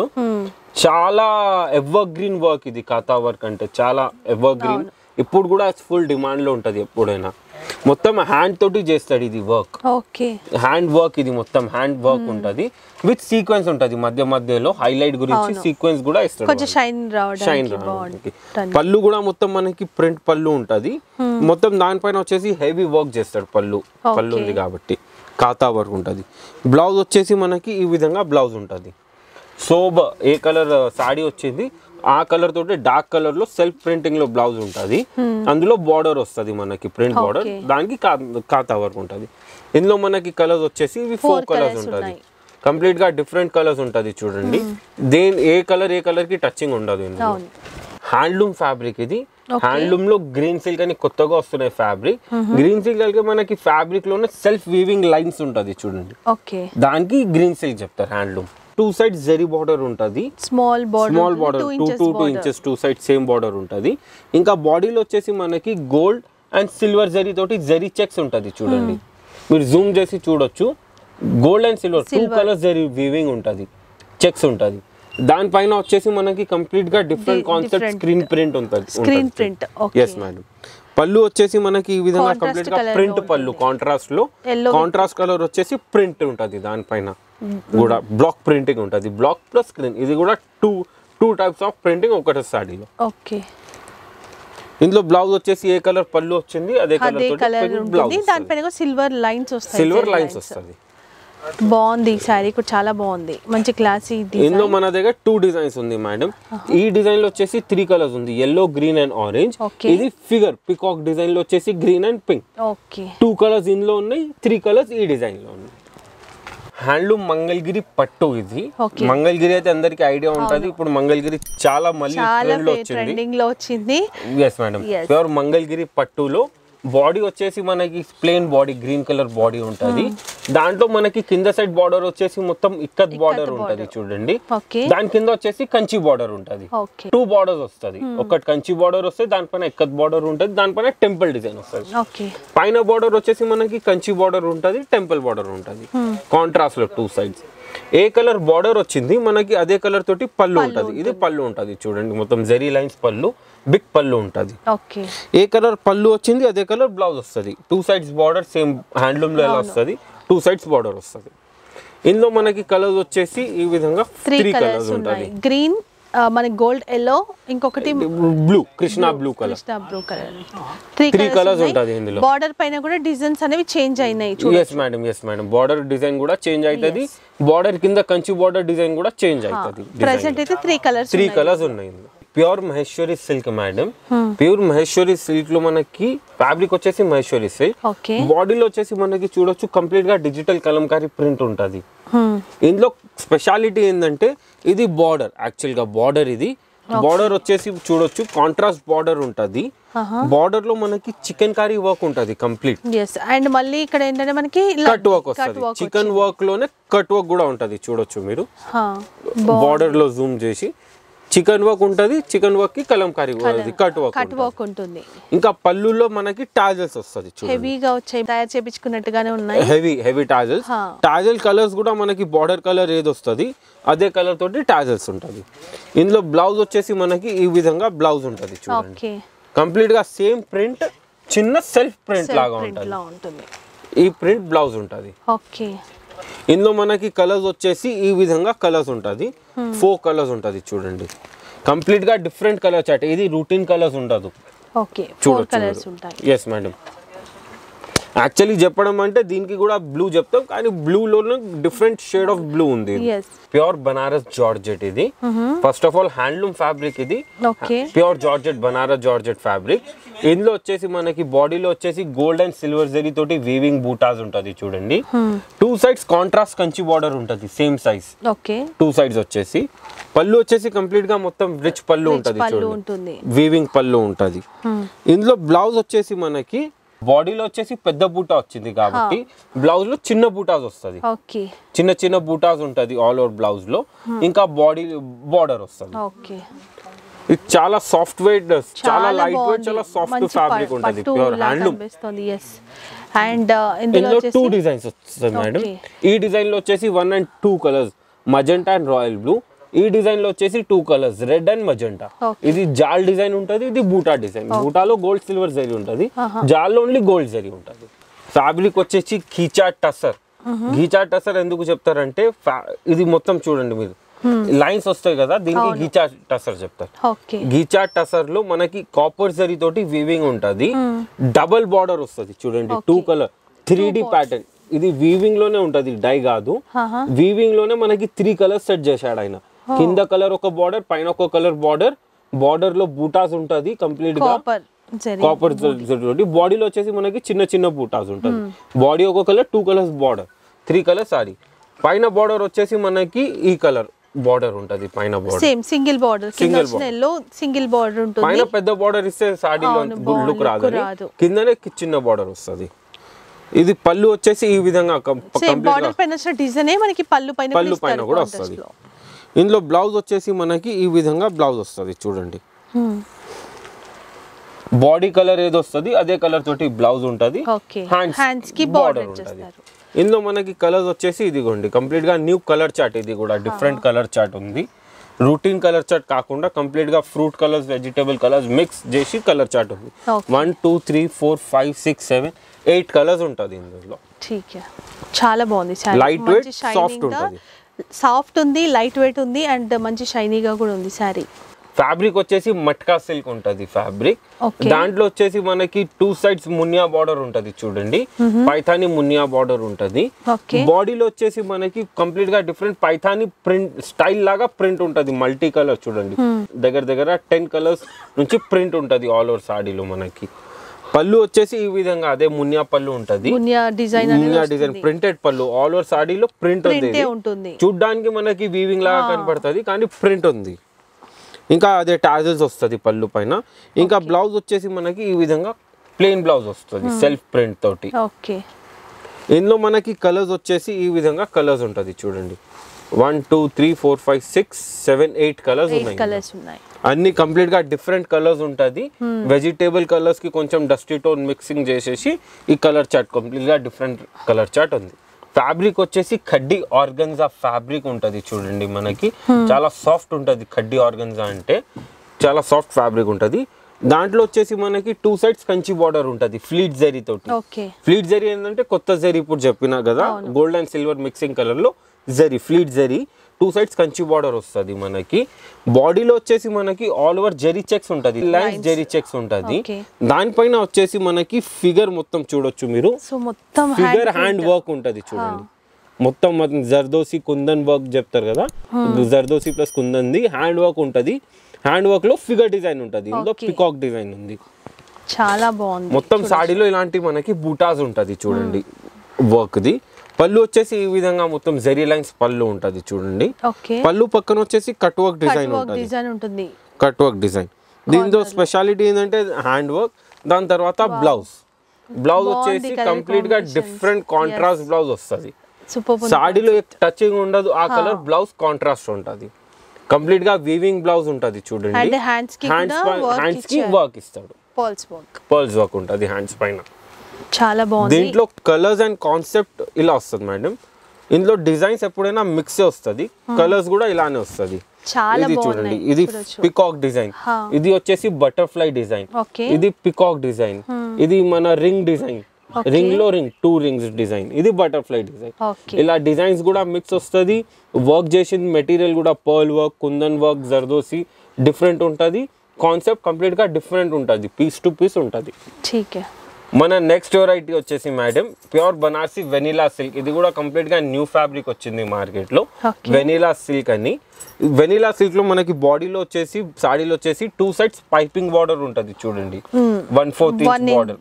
చాలా ఎవర్ గ్రీన్ వర్క్ ఇది, ఖాతా వర్క్ అంటే చాలా ఎవర్ గ్రీన్. ఇప్పుడు కూడా ఫుల్ డిమాండ్ లో ఉంటది ఎప్పుడైనా. మొత్తం హ్యాండ్ తోటి చేస్తాడు ఇది వర్క్, హ్యాండ్ వర్క్. ఇది మొత్తం హ్యాండ్ వర్క్ ఉంటది విత్ సీక్వెన్స్ ఉంటది మధ్య మధ్యలో, హైలైట్ గురించి సీక్వెన్స్ కూడా ఇస్తాడు, షైన్ రావడానికి. పళ్ళు కూడా మొత్తం మనకి ప్రింట్ పళ్ళు ఉంటది, మొత్తం దానిపైన వచ్చేసి హెవీ వర్క్ చేస్తాడు. పళ్ళు ఉంది కాబట్టి ఖాతా వర్క్ ఉంటుంది. బ్లౌజ్ వచ్చేసి మనకి ఈ విధంగా బ్లౌజ్ ఉంటుంది. సోబ్ ఏ కలర్ సాడీ వచ్చింది ఆ కలర్ తోటి డార్క్ కలర్ లో సెల్ఫ్ ప్రింటింగ్ లో బ్లౌజ్ ఉంటుంది. అందులో బార్డర్ వస్తుంది మనకి ప్రింట్ బార్డర్, దానికి ఖాతా వర్క్ ఉంటుంది. ఇందులో మనకి కలర్స్ వచ్చేసి ఇవి 4 కలర్స్ ఉంటుంది, కంప్లీట్ గా డిఫరెంట్ కలర్స్ ఉంటుంది చూడండి. ఏ కలర్ కి టచింగ్ ఉండదు. హ్యాండ్లూమ్ ఫ్యాబ్రిక్ ఇది. హ్యాండ్లూమ్ లో గ్రీన్ సిల్క్ అని కొత్తగా వస్తున్నాయి ఫ్యాబ్రిక్. గ్రీన్ సిల్క్ అంటే మనకి ఫ్యాబ్రిక్ లోనే సెల్ఫ్ వీవింగ్ లైన్స్ ఉంటది చూడండి, దానికి గ్రీన్ సిల్క్ చెప్తారు హ్యాండ్లూమ్. 2 సైడ్స్ జరీ బార్డర్ ఉంటది, small border 2 inches 2 sides same border ఉంటది. ఇంకా బాడీలో వచ్చేసి మనకి గోల్డ్ అండ్ సిల్వర్ జరీ తోటి జరీ చెక్స్ ఉంటది చూడండి, మీరు జూమ్ చేసి చూడొచ్చు. Gold and silver 2 colours zari weaving ఉంటది, చెక్స్ ఉంటది. దానిపైన వచ్చేసి మనకి కంప్లీట్ గా డిఫరెంట్ కాన్సెప్ట్ స్క్రీన్ ప్రింట్ ఉంటుంది. Yes madam. పళ్ళు వచ్చేసి మనకి ఈ విధంగా కంప్లీట్ గా ప్రింట్ పళ్ళు, కాంట్రాస్ట్ లో కాంట్రాస్ట్ కలర్ వచ్చేసి ప్రింట్ ఉంటది. దానిపైన కూడా బ్లాక్ ప్రింటింగ్ ఉంటది, బ్లాక్ ప్లస్ స్క్రీన్. ఇది కూడా టూ టైప్స్ ఆఫ్ ప్రింటింగ్ ఒకటే సాడీలో. ఇందులో బ్లౌజ్ వచ్చేసి ఏ కలర్ పళ్ళు వచ్చింది అదే కలర్ బ్లౌజ్, దానిపైన సిల్వర్ లైన్స్ వస్తుంది. బాగుంది సారీ కూడా, చాలా బాగుంది, మంచి క్లాసీ. ఇందులో మన దగ్గర 2 డిజైన్స్ ఉంది మేడం. ఈ డిజైన్ లో వచ్చేసి 3 కలర్స్ ఉంది, yellow, green and orange. ఇది ఫిగర్ పికాక్ డిజైన్ లో వచ్చేసి గ్రీన్ అండ్ పింక్. 2 కలర్స్ ఇందులో ఉన్నాయి, 3 కలర్స్ ఈ డిజైన్ లో ఉన్నాయి. హ్యాండ్లూమ్ మంగళగిరి పట్టు ఇది. మంగళగిరి అయితే అందరికి ఐడియా ఉంటది, ఇప్పుడు మంగళగిరి చాలా మళ్ళీ ట్రెండింగ్ లో వచ్చింది. ఎస్ మేడం, ప్యూర్ మంగళగిరి పట్టులో బాడీ వచ్చేసి మనకి plain body, green colour body ఉంటది. దాంట్లో మనకి కింద సైడ్ బార్డర్ వచ్చేసి మొత్తం ఇక్కత్ బార్డర్ ఉంటది చూడండి. దాని కింద వచ్చేసి కంచి బార్డర్ ఉంటది. 2 బార్డర్స్ వస్తుంది, ఒకటి కంచి బార్డర్ వస్తుంది, దానిపైన ఇక్కత్ బార్డర్ ఉంటది, దానిపైన టెంపుల్ డిజైన్ వస్తుంది. పైన బార్డర్ వచ్చేసి మనకి కంచి బార్డర్ ఉంటది, టెంపుల్ బార్డర్ ఉంటది, కాంట్రాస్ట్ లో 2 సైడ్స్. ఏ కలర్ బార్డర్ వచ్చింది మనకి అదే కలర్ తోటి పళ్ళు ఉంటది. ఇది పళ్ళు ఉంటది చూడండి, మొత్తం జరీ లైన్స్ పళ్ళు, బిగ్ పళ్ళు ఉంటది. ఏ కలర్ పళ్ళు వచ్చింది అదే కలర్ బ్లౌజ్ వస్తుంది. 2 సైడ్స్ బార్డర్ సేమ్ హ్యాండ్లూమ్ లో ఎలా వస్తుంది, 2 సైడ్స్ బార్డర్ వస్తుంది. ఇందులో మనకి కలర్స్ వచ్చేసి ఈ విధంగా 3 కలర్స్ ఉంటాయి, గ్రీన్, మనకి గోల్డ్ ఎల్లో, ఇంకొకటి blue, Krishna blue colour. Krishna blue colour. Three colours ఉంటది ఇందులో. బార్డర్ పైన కూడా డిజైన్స్ అనేవి చేంజ్ అయినాయి. yes మేడం బార్డర్ డిజైన్ కూడా చేంజ్ అవుతది. బార్డర్ కింద కంచి బార్డర్ డిజైన్ కూడా చేంజ్ అవుతది. ప్రెసెంట్ అయితే త్రీ కలర్స్ ఉన్నాయి. Pure Maheshwari silk madam. Pure Maheshwari silk లో మనకి ఫ్యాబ్రిక్ వచ్చేసి మహేశ్వరి సిల్క్. బాడీలో వచ్చేసి మనకి చూడొచ్చు కంప్లీట్ గా డిజిటల్ కలంకారీ ప్రింట్ ఉంటది. ఇందులో స్పెషాలిటీ ఏంటంటే ఇది బార్డర్, యాక్చువల్ గా బార్డర్ ఇది బార్డర్ వచ్చేసి చూడొచ్చు కాంట్రాస్ట్ బార్డర్ ఉంటది. బార్డర్ లో మనకి చికెన్ కర్రీ వర్క్ ఉంటది కంప్లీట్. అండ్ మళ్ళీ ఇక్కడ ఏంటంటే మనకి కట్ వర్క్ వస్తుంది. చికెన్ వర్క్ లోనే కట్ వర్క్ కూడా ఉంటది. చూడొచ్చు మీరు బార్డర్ లో జూమ్ చేసి చికెన్ వర్క్ ఉంటది. చికెన్ వర్క్ కి కలంకారీ కట్ వర్క్ ఉంటుంది. ఇంకా పళ్ళులో మనకి టాజల్స్ వస్తది. హెవీగా వచ్చాయి, తయారు చేపించుకున్నట్టుగానే ఉన్నాయి. Heavy tassels. టాజల్ కలర్స్ కూడా మనకి బార్డర్ కలర్ ఏది వస్తది అదే కలర్ తోటి టాజల్స్ ఉంటది. ఇందులో బ్లౌజ్ వచ్చేసి మనకి ఈ విధంగా బ్లౌజ్ ఉంటది. చూడండి కంప్లీట్ గా సేమ్ ప్రింట్, చిన్న సెల్ఫ్ ప్రింట్ లాగా ఉంటది. ఈ ప్రింట్ బ్లౌజ్ ఉంటది. ఇందులో మనకి కలర్స్ వచ్చేసి ఈ విధంగా కలర్స్ ఉంటది. 4 కలర్స్ ఉంటది. చూడండి కంప్లీట్ గా డిఫరెంట్ కలర్ చార్ట్. ఇది రూటీన్ కలర్స్ ఉండదు. Yes madam. యాక్చువల్లీ చెప్పడం అంటే దీనికి కూడా బ్లూ చెప్తాం, కానీ బ్లూ లోనే డిఫరెంట్ షేడ్ ఆఫ్ బ్లూ ఉంది. ప్యూర్ బనారస్ జార్జెట్ ఇది. First of all handloom fabric ఇది. Pure georgette, Banaras georgette fabric. ఇందులో వచ్చేసి మనకి బాడీలో వచ్చేసి గోల్డ్ అండ్ సిల్వర్ జరీ తోటి వీవింగ్ బూటాస్ ఉంటది. చూడండి 2 సైడ్స్ కాంట్రాస్ట్ కంచి బార్డర్ ఉంటది సేమ్ సైజ్. 2 సైడ్స్ వచ్చేసి పళ్ళు వచ్చేసి కంప్లీట్ గా మొత్తం రిచ్ పళ్ళు ఉంటది. చూడండి వీవింగ్ పళ్ళు ఉంటది. ఇందులో బ్లౌజ్ వచ్చేసి మనకి బాడీలో వచ్చేసి పెద్ద బూటా వచ్చింది కాబట్టి బ్లౌజ్ లో చిన్న బూటాస్ వస్తుంది. చిన్న బూటాస్ ఉంటది ఆల్ ఓవర్ బ్లౌజ్ లో. ఇంకా బాడీ బార్డర్ వస్తుంది. ఇది చాలా సాఫ్ట్ వెయిట్, చాలా లైట్ వెయిట్, చాలా సాఫ్ట్ ఫ్యాబ్రిక్ ఉంటది. Pure handloom. అండ్ ఇందులో 2 డిజైన్స్ వస్తాయి మేడం. ఈ డిజైన్ లో వచ్చేసి 1 and 2 colours, magenta and royal blue. ఈ డిజైన్ లో వచ్చేసి 2 కలర్స్, రెడ్ అండ్ మజెంటా. ఇది జాల్ డిజైన్ ఉంటది, ఇది బూటా డిజైన్. బూటాలో గోల్డ్ సిల్వర్ జరీ ఉంటది, జాల్లో ఓన్లీ గోల్డ్ జరీ ఉంటది. ఫ్యాబ్రిక్ వచ్చేసి ఘీచా టసర్. ఘీచా టసర్ ఎందుకు చెప్తారంటే ఇది మొత్తం చూడండి మీరు లైన్స్ వస్తాయి కదా, దీనికి ఘీచా టసర్ చెప్తారు. ఘీచా టసర్ లో మనకి కాపర్ జరీ తోటి వీవింగ్ ఉంటది. డబల్ బార్డర్ వస్తుంది. చూడండి 2 కలర్ 3D ప్యాటర్న్. ఇది వీవింగ్ లోనే ఉంటది, డై కాదు. వీవింగ్ లోనే మనకి 3 కలర్స్ సెట్ చేశాడు ఆయన. కింద కలర్ ఒక బార్డర్, పైన ఒక కలర్ బార్డర్. బార్డర్ లో బూటాస్ ఉంటది కంప్లీట్ గా కాపర్ జరీ. బాడీలో వచ్చేసి మనకి చిన్న బూటాస్ ఉంటది. బాడీ ఒక colour, 2 colours border, 3 colours sari. పైన బార్డర్ వచ్చేసి మనకి ఈ కలర్ బార్డర్ ఉంటది. పైన border same single border, single border ఉంటుంది. పైన పెద్ద బార్డర్ ఇస్తే సాడీలో లుక్ రాదు, కిందనే చిన్న బార్డర్ వస్తది. ఇది పళ్ళు వచ్చేసి ఈ విధంగా బార్డర్ పైన డిజైన్ మనకి పళ్ళు పైన కూడా వస్తది. ఇందులో బ్లౌజ్ వచ్చేసి మనకి ఈ విధంగా బ్లౌజ్ వస్తది. చూడండి బాడీ కలర్ ఏది వస్తది అదే కలర్ తోటి బ్లౌజ్ ఉంటది. హ్యాండ్స్ కి బార్డర్ ఉంటది. ఇందులో మనకి కలర్స్ వచ్చేసి ఇదిగోండి కంప్లీట్ గా న్యూ కలర్ చార్ట్. ఇది కూడా డిఫరెంట్ కలర్ చార్ట్ ఉంది. రూటీన్ కలర్ చార్ట్ కాకుండా కంప్లీట్ గా fruit colours, vegetable colours mix చేసి కలర్ చార్ట్ ఉంది. 1 2 3 4 5 6 7 8 కలర్స్ ఉంటది ఇందులో. చాలా బాగుంది. లైట్ వెయిట్, సాఫ్ట్ ఉంటది. సాఫ్ట్ ఉంది, లైట్ వెయిట్ ఉంది, అండ్ మంచి షైనీగా కూడా ఉంది సారీ. ఫ్యాబ్రిక్ వచ్చేసి మట్కా సిల్క్ ఉంటది ఫ్యాబ్రిక్. దాంట్లో వచ్చేసి మనకి 2 సైడ్స్ మునియా బార్డర్ ఉంటది. చూడండి పైథానీ మునియా బార్డర్ ఉంటది. బాడీలో వచ్చేసి మనకి కంప్లీట్ గా డిఫరెంట్ పైథానీ ప్రింట్ స్టైల్ లాగా ప్రింట్ ఉంటది. మల్టీ కలర్ చూడండి దగ్గర 10 కలర్స్ నుంచి ప్రింట్ ఉంటది ఆల్ ఓవర్ సాడీలో. మనకి పళ్ళు వచ్చేసి ఈ విధంగా అదే మునియా పళ్ళు ఉంటది. మునియా డిజైన్ ప్రింటెడ్ పళ్ళు ఆల్ ఓవర్ సాడీలో ప్రింట్ ఉంది. చూడ్డానికి మనకి వీవింగ్ లాగా కనపడుతుంది, కానీ ప్రింట్ ఉంది. ఇంకా అదే టాజల్స్ వస్తుంది పళ్ళు పైన. ఇంకా బ్లౌజ్ వచ్చేసి మనకి ఈ విధంగా ప్లెయిన్ బ్లౌజ్ వస్తుంది సెల్ఫ్ ప్రింట్ తోటి. ఇందులో మనకి కలర్స్ వచ్చేసి ఈ విధంగా కలర్స్ ఉంటది. చూడండి 1 2 3 4 5 6 7 8 కలర్స్ ఉన్నాయి. అన్ని కంప్లీట్ గా డిఫరెంట్ కలర్స్ ఉంటది. వెజిటేబుల్ కలర్స్ కి కొంచెం డస్టీ టోన్ మిక్సింగ్ చేసేసి ఈ కలర్ చార్ట్ కంప్లీట్ గా డిఫరెంట్ కలర్ చార్ట్ ఉంది. ఫ్యాబ్రిక్ వచ్చేసి ఖడ్డీ ఆర్గన్జా ఫ్యాబ్రిక్ ఉంటది. చూడండి మనకి చాలా సాఫ్ట్ ఉంటది. ఖడ్డీ ఆర్గన్జా అంటే చాలా సాఫ్ట్ ఫ్యాబ్రిక్ ఉంటది. దాంట్లో వచ్చేసి మనకి 2 సైడ్స్ కంచి బార్డర్ ఉంటది ఫ్లీట్ జరీ తోటి. ఫ్లీట్ జరీ ఏంటంటే కొత్త జరీ ఇప్పుడు చెప్పినా కదా, gold and silver mixing colour లో zari, fleet zari. Two sides Kanchi border వస్తుంది మనకి. బాడీలో వచ్చేసి మనకి ఆల్ ఓవర్ జెరీ చెక్స్ ఉంటుంది, లైన్స్ జెరీ చెక్స్ ఉంటుంది. దానిపైన వచ్చేసి మనకి ఫిగర్ మొత్తం చూడొచ్చు మీరు, ఫిగర్ హ్యాండ్ వర్క్ ఉంటుంది చూడండి. మొత్తం జర్దోసి కుందన్ వర్క్ చెప్తారు కదా, జర్దోసి ప్లస్ కుందన్ది హ్యాండ్ వర్క్ ఉంటుంది. హ్యాండ్ వర్క్ లో ఫిగర్ డిజైన్ ఉంటుంది, ఇందులో పికాక్ డిజైన్ ఉంది. చాలా బాగుంది. మొత్తం సాడీలో ఇలాంటి మనకి బూటాస్ ఉంటుంది చూడండి వర్క్ ది. పళ్ళు వచ్చేసి ఈ విధంగా మొత్తం జెరీ లైన్స్ పళ్ళు ఉంటుంది చూడండి. పళ్ళు పక్కన వచ్చేసి కట్ వర్క్ డిజైన్ ఉంటుంది, కట్ వర్క్ డిజైన్. దీంతో స్పెషాలిటీ ఏంటంటే హ్యాండ్ వర్క్. దాని తర్వాత బ్లౌజ్ వచ్చేసి కంప్లీట్ గా డిఫరెంట్ కాంట్రాస్ట్ బ్లౌజ్ వస్తుంది. సాడీలో టచింగ్ ఉండదు, ఆ కలర్ బ్లౌజ్ కాంట్రాస్ట్ ఉంటుంది. కంప్లీట్ గా వీవింగ్ బ్లౌజ్ ఉంటుంది చూడండి. హ్యాండ్స్ కి వర్క్ ఇస్తాడు, పర్ల్స్ వర్క్ ఉంటుంది హ్యాండ్స్ పైన. చాలా బాగుంది. దీంట్లో కలర్స్ అండ్ కాన్సెప్ట్ ఇలా వస్తుంది మేడం. ఇందులో డిజైన్స్ ఎప్పుడైనా మిక్స్ వస్తుంది, కలర్స్ కూడా ఇలానే వస్తుంది. ఇది చూడండి, ఇది పికాక్ డిజైన్, ఇది వచ్చేసి బటర్ఫ్లై డిజైన్, ఇది పికాక్ డిజైన్, ఇది మన రింగ్ డిజైన్, రింగ్ లో రింగ్ 2 రింగ్స్ డిజైన్, ఇది బటర్ఫ్లై డిజైన్. ఇలా డిజైన్స్ కూడా మిక్స్ వస్తుంది. వర్క్ చేసిన మెటీరియల్ కూడా pearl work, kundan work, zardozi different ఉంటుంది. కాన్సెప్ట్ కంప్లీట్ గా డిఫరెంట్ ఉంటుంది, పీస్ టు పీస్ ఉంటుంది. మన నెక్స్ట్ వెరైటీ వచ్చేసి madam pure Banarasi vanilla silk. ఇది కూడా కంప్లీట్ గా న్యూ ఫ్యాబ్రిక్ వచ్చింది మార్కెట్ లో, వెనిలా సిల్క్ అని. వెనిలా సిల్క్ లో మనకి బాడీలో వచ్చేసి సాడీలో వచ్చేసి 2 సైడ్స్ పైపింగ్ బార్డర్ ఉంటుంది చూడండి. 1/4 inch border,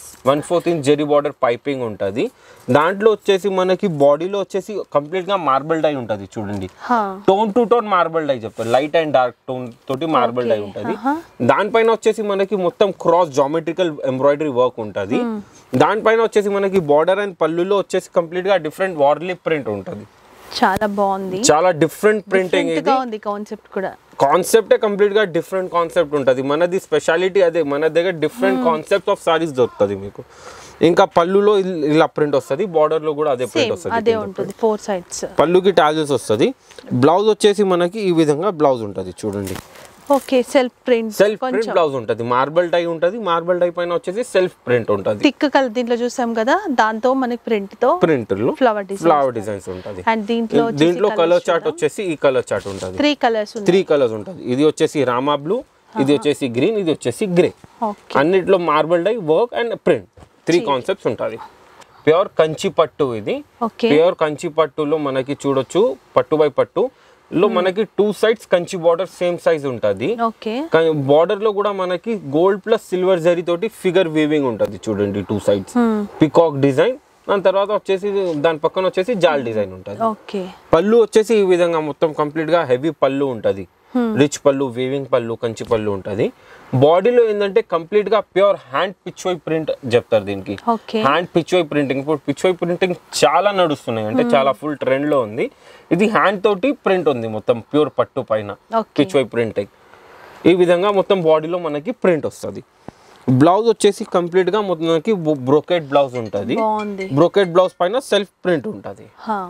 1/4 inch zari border piping ఉంటుంది. దాంట్లో వచ్చేసి మనకి బాడీలో వచ్చేసి కంప్లీట్ గా మార్బల్ డై ఉంటుంది చూడండి. Tone to tone marble dye చెప్తారు, లైట్ అండ్ డార్క్ టోన్ తోటి మార్బల్ డై ఉంటుంది. దానిపైన వచ్చేసి మనకి మొత్తం క్రాస్ జామెట్రికల్ ఎంబ్రాయిడరీ వర్క్ ఉంటుంది. దానిపైన వచ్చేసి మనకి బార్డర్ అండ్ పళ్ళులో వచ్చేసి కంప్లీట్ గా డిఫరెంట్ వార్లీ ప్రింట్ ఉంటుంది. చాలా బాగుంది, చాలా డిఫరెంట్ ప్రింటింగ్. ఇది కాన్సెప్ట్ కూడా కాన్సెప్టే కంప్లీట్ గా డిఫరెంట్ కాన్సెప్ట్ ఉంటుంది. మనది స్పెషాలిటీ అదే, మన దగ్గర డిఫరెంట్ కాన్సెప్ట్ ఆఫ్ సారీస్ దొరుకుతుంది మీకు. ఇంకా పళ్ళులో ఇలా ప్రింట్ వస్తుంది, బార్డర్ లో కూడా అదే ప్రింట్ వస్తుంది, 4 సైడ్స్. పళ్ళుకి టాజెస్ వస్తుంది. బ్లౌజ్ వచ్చేసి మనకి ఈ విధంగా బ్లౌజ్ ఉంటుంది చూడండి. ఓకే, సెల్ఫ్ ప్రింట్ బ్లౌజ్ ఉంటుంది, మార్బల్ డై ఉంటుంది. మార్బల్ డై పైన వచ్చేసి సెల్ఫ్ ప్రింట్ ఉంటుంది. థిక్ కలర్ దీంట్లో చూసాం కదా, దాంతో మనకి ప్రింట్ లో ఫ్లవర్ డిజైన్స్ ఉంటుంది. అండ్ దీంట్లో కలర్ చార్ట్ వచ్చేసి ఈ కలర్ చార్ట్ ఉంటుంది. 3 కలర్స్ ఉంటుంది. ఇది వచ్చేసి రామా బ్లూ, ఇది వచ్చేసి గ్రీన్, ఇది వచ్చేసి గ్రే. అన్నిట్లో marble dye work and print 3 concepts ఉంటుంది. ప్యూర్ కంచి పట్టు ఇది. ప్యూర్ కంచి పట్టులో మనకి చూడొచ్చు, పట్టు బై పట్టు లో మనకి 2 sides Kanchi border same size ఉంటుంది. బార్డర్ లో కూడా మనకి గోల్డ్ ప్లస్ సిల్వర్ జరీ తోటి ఫిగర్ వీవింగ్ ఉంటుంది చూడండి. 2 సైడ్స్ పికాక్ డిజైన్. దాని తర్వాత వచ్చేసి దాని పక్కన వచ్చేసి జాల్ డిజైన్ ఉంటుంది. పళ్ళు వచ్చేసి ఈ విధంగా మొత్తం కంప్లీట్ గా హెవీ పళ్ళు ఉంటుంది, రిచ్ పళ్ళు, వీవింగ్ పళ్ళు, కంచి పళ్ళు ఉంటుంది. బాడీలో ఏంటంటే కంప్లీట్ గా ప్యూర్ హ్యాండ్ పిచ్వై ప్రింట్ చెప్తారు దీనికి. హ్యాండ్ పిచ్వై ప్రింటింగ్, ఇప్పుడు పిచ్వై ప్రింటింగ్ చాలా నడుస్తున్నాయి, అంటే చాలా ఫుల్ ట్రెండ్ లో ఉంది. ఇది హ్యాండ్ తోటి ప్రింట్ ఉంది మొత్తం ప్యూర్ పట్టు పైన పిచ్వై ప్రింటింగ్. ఈ విధంగా మొత్తం బాడీలో మనకి ప్రింట్ వస్తుంది. బ్లౌజ్ వచ్చేసి కంప్లీట్ గా మనకి బ్రోకెట్ బ్లౌజ్ ఉంటుంది. బ్రోకెట్ బ్లౌజ్ పైన సెల్ఫ్ ప్రింట్ ఉంటుంది.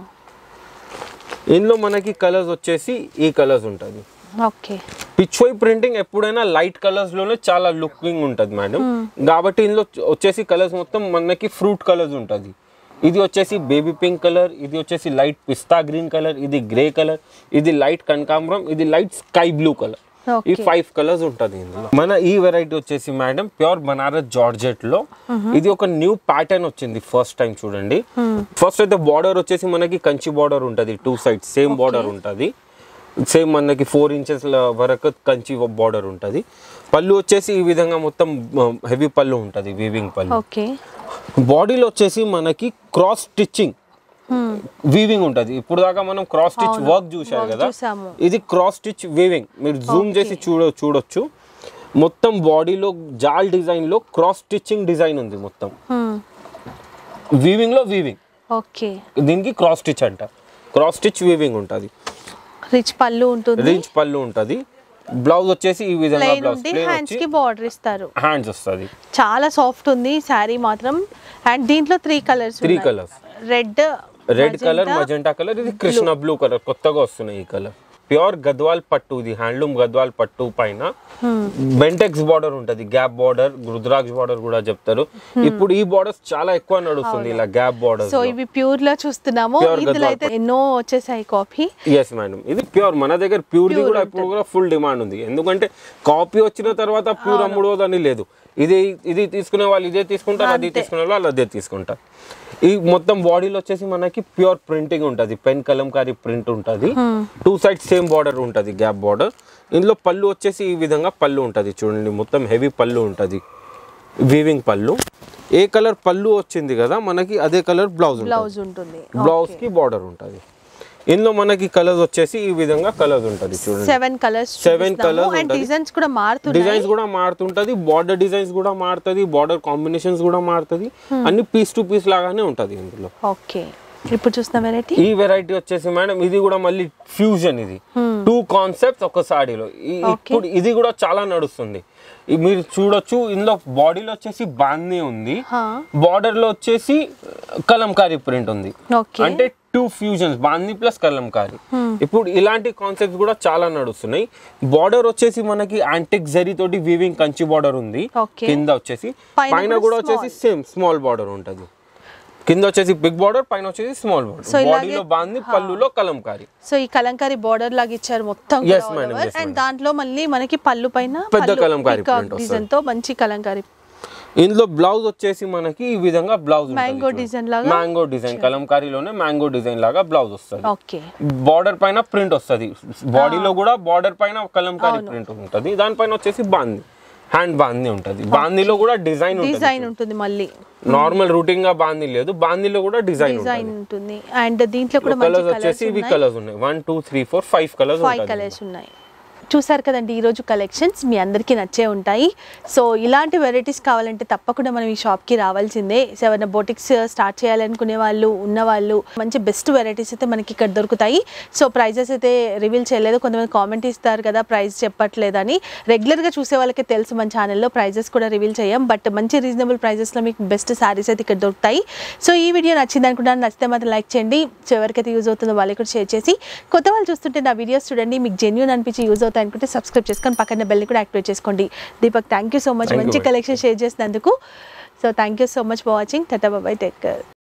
ఇందులో మనకి కలర్స్ వచ్చేసి ఈ కలర్స్ ఉంటుంది. పిచ్వై ప్రింటింగ్ ఎప్పుడైనా లైట్ కలర్స్ లోనే చాలా లుకింగ్ ఉంటుంది మేడం. కాబట్టి ఇందులో వచ్చేసి కలర్స్ మొత్తం మనకి ఫ్రూట్ కలర్స్ ఉంటుంది. ఇది వచ్చేసి బేబీ పింక్ కలర్, ఇది వచ్చేసి లైట్ పిస్తా గ్రీన్ కలర్, ఇది గ్రే కలర్, ఇది లైట్ కనకాంబరం, ఇది లైట్ స్కై బ్లూ కలర్. ఈ 5 కలర్స్ ఉంటుంది ఇందులో. మన ఈ వెరైటీ వచ్చేసి మేడం ప్యూర్ బనారస్ జార్జెట్ లో ఇది ఒక న్యూ ప్యాటర్న్ వచ్చింది ఫస్ట్ టైం చూడండి. ఫస్ట్ అయితే బార్డర్ వచ్చేసి మనకి కంచి బార్డర్ ఉంటుంది, 2 సైడ్స్ సేమ్ బార్డర్ ఉంటుంది. సేమ్ మనకి 4 ఇంచెస్ వరకు కంచి బార్డర్ ఉంటుంది. పళ్ళు వచ్చేసి ఈ విధంగా మొత్తం హెవీ పళ్ళు ఉంటుంది, వీవింగ్ పళ్ళు. బాడీలో వచ్చేసి మనకి క్రాస్ స్టిచ్చింగ్ వీవింగ్ ఉంటుంది. ఇప్పుడు దాకా మనం క్రాస్ స్టిచ్ వర్క్ చూసారు కదా, ఇది క్రాస్ స్టిచ్ వీవింగ్. మీరు జూమ్ చేసి చూడొచ్చు. మొత్తం బాడీలో జాల్ డిజైన్ లో క్రాస్ స్టిచ్చింగ్ డిజైన్ ఉంది మొత్తం. వీవింగ్ లో వీవింగ్, దీనికి క్రాస్ స్టిచ్ అంట. క్రాస్ స్టిచ్ వీవింగ్ ఉంటుంది. రిచ్ పళ్ళు ఉంటుంది. బ్లౌజ్ వచ్చేసి ఈ విధంగా బ్లౌజ్ హ్యాండ్స్ కి బార్డర్ ఇస్తారు, హ్యాండ్స్ వస్తుంది. చాలా సాఫ్ట్ ఉంది సారీ మాత్రం. అండ్ దీంట్లో 3 colours, red colour, magenta colour, ఇది కృష్ణ బ్లూ కలర్, కొత్తగా వస్తున్నాయి ఈ కలర్. ప్యూర్ గద్వాల్ పట్టు, ఇది హ్యాండ్లూమ్ గద్వాల్ పట్టు పైన బెంటెక్స్ బార్డర్ ఉంటది, గ్యాప్ బార్డర్, రుద్రాక్ష బార్డర్ కూడా చెప్తారు. ఇప్పుడు ఈ బార్డర్స్ చాలా ఎక్కువ నడుస్తుంది ఇలా గ్యాప్ బార్డర్. సో ఇవి ప్యూర్ లో చూస్తున్నాము, ఇందులో అయితే ఎన్నో వచ్చేసాయి కాపీ. ఎస్ మేడం, ఇది ప్యూర్. మన దగ్గర ప్యూర్ ది కూడా ఇప్పుడు కూడా ఫుల్ డిమాండ్ ఉంది, ఎందుకంటే కాపీ వచ్చిన తర్వాత ప్యూర్ అమ్ముడోదని లేదు. ఇది తీసుకునే వాళ్ళు ఇదే తీసుకుంటారు, అది తీసుకునే వాళ్ళు అదే తీసుకుంటారు. ఈ మొత్తం బాడీలో వచ్చేసి మనకి ప్యూర్ ప్రింటింగ్ ఉంటుంది, పెన్ కలంకారీ ప్రింట్ ఉంటుంది, 2 సైడ్ సేమ్ బార్డర్ ఉంటుంది, గ్యాప్ బార్డర్. ఇందులో పళ్ళు వచ్చేసి ఈ విధంగా పళ్ళు ఉంటుంది చూడండి, మొత్తం హెవీ పళ్ళు ఉంటుంది, వీవింగ్ పళ్ళు. ఏ కలర్ పళ్ళు వచ్చింది కదా మనకి అదే కలర్ బ్లౌజ్ ఉంటుంది, బ్లౌజ్ కి బార్డర్ ఉంటుంది. ఇందులో మనకి కలర్స్ వచ్చేసి ఈ విధంగా కలర్స్ ఉంటుంది చూడండి, 7 కలర్స్ అండ్ డిజైన్స్ కూడా మారుతుంటాయి. డిజైన్స్ కూడా మారుతుంటది, బార్డర్ డిజైన్స్ కూడా మారుతుంది, బార్డర్ కాంబినేషన్స్ కూడా మారుతుంది, అన్ని పీస్ టు పీస్ లాగానే ఉంటది ఇందులో. ఓకే, ఇప్పుడు చూస్తున్న వెరైటీ, ఈ వెరైటీ వచ్చేసి మేడం ఇది కూడా మళ్ళీ ఫ్యూజన్, ఇది 2 కాన్సెప్ట్స్ ఒక సాడీలో. ఇప్పుడు ఇది కూడా చాలా నడుస్తుంది, మీరు చూడొచ్చు. ఇందులో బాడీలో వచ్చేసి బాందీ ఉంది, బార్డర్ లో వచ్చేసి కలంకారీ ప్రింట్ ఉంది, అంటే 2 ఫ్యూజన్స్, బాందీ ప్లస్ కలంకారీ. ఇప్పుడు ఇలాంటి కాన్సెప్ట్స్ కూడా చాలా నడుస్తున్నాయి. బార్డర్ వచ్చేసి మనకి యాంటిక్ జరీ తోటి వీవింగ్ కంచి బార్డర్ ఉంది, కింద వచ్చేసి పైన కూడా వచ్చేసి సేమ్ స్మాల్ బార్డర్ ఉంటది, కింద వచ్చేసి బిగ్ బార్డర్, పైన వచ్చేసి స్మాల్ బార్డర్, బాడీలో బాందీ, పళ్ళులో కలంకారీ. సో ఈ కలంకారీ బార్డర్ లాగా ఇచ్చారు మొత్తం, అండ్ దాంట్లో మళ్ళీ మనకి పళ్ళు పైన పెద్ద కలంకారీ డిజైన్ తో మంచి కలంకారీ. ఇందులో బ్లౌజ్ వచ్చేసి మనకి ఈ విధంగా బ్లౌజ్ మ్యాంగో డిజైన్ లాగా, మ్యాంగో డిజైన్ కలంకారీలోనే మ్యాంగో డిజైన్ లాగా బ్లౌజ్ వస్తుంది. ఓకే, బార్డర్ పైన ప్రింట్ వస్తుంది, బాడీలో కూడా బార్డర్ పైన కలంకారీ ప్రింట్ ఉంటుంది, దానిపైన వచ్చేసి బాందీ, హ్యాండ్ బాందీ ఉంటుంది, బాందీలో కూడా డిజైన్ ఉంటుంది. మళ్ళీ నార్మల్ రూటింగ్ గా బాందీ లేదు, బాందీలో కూడా డిజైన్ ఉంటుంది. అండ్ దీంట్లో కూడా కలర్స్ వచ్చేసి ఇవి కలర్స్ ఉన్నాయి, 1 2 3 4 5 కలర్స్ ఉన్నాయి. చూసారు కదండి ఈరోజు కలెక్షన్స్, మీ అందరికీ నచ్చే ఉంటాయి. సో ఇలాంటి వెరైటీస్ కావాలంటే తప్పకుండా మనం ఈ షాప్కి రావాల్సిందే. ఏమైనా బొటిక్స్ స్టార్ట్ చేయాలనుకునే వాళ్ళు, ఉన్నవాళ్ళు, మంచి బెస్ట్ వెరైటీస్ అయితే మనకి ఇక్కడ దొరుకుతాయి. సో ప్రైజెస్ అయితే రివీల్ చేయలేదు, కొంతమంది కామెంట్ ఇస్తారు కదా ప్రైస్ చెప్పట్లేదని. రెగ్యులర్గా చూసే వాళ్ళకి తెలుసు మన ఛానల్లో ప్రైజెస్ కూడా రివీల్ చేయం, బట్ మంచి రీజనబుల్ ప్రైజెస్లో మీకు బెస్ట్ శారీస్ అయితే ఇక్కడ దొరుకుతాయి. సో ఈ వీడియో నచ్చింది అనుకుంటున్నాను, నచ్చితే మాత్రం లైక్ చేయండి, సో ఎవరికైతే యూజ్ అవుతుందో వాళ్ళకి కూడా షేర్ చేసి, కొత్త వాళ్ళు చూస్తుంటే నా వీడియోస్ చూడండి, మీకు జెన్యూన్ అనిపించి యూజ్ అవుతుంది అనుకుంటే సబ్స్క్రైబ్ చేసుకొని పక్కన బెల్ కూడా యాక్టివేట్ చేసుకోండి. Deepak, thank you so much మంచి కలెక్షన్ షేర్ చేసినందుకు. So thank you so much for watching. Tata, bye bye, take care.